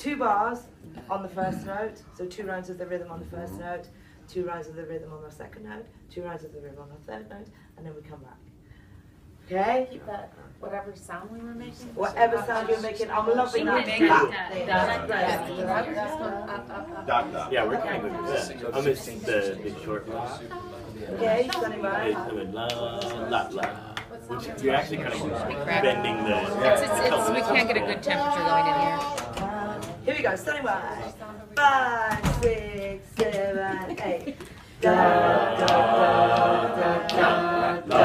2 bars on the first note, so 2 rounds of the rhythm on the first note, 2 rounds of the rhythm on the second note, 2 rounds of the rhythm on the third note, and then we come back. Okay? Keep that whatever sound we were making. Whatever sound you're making, I'm loving that. Yeah, we're kind of good. I miss the short one. Okay, standing by. Which you're actually kind of bending the. We can't get a good temperature going in here. Here we go, standing by. 5, 6, 7, 8. Da, da, da, da, da,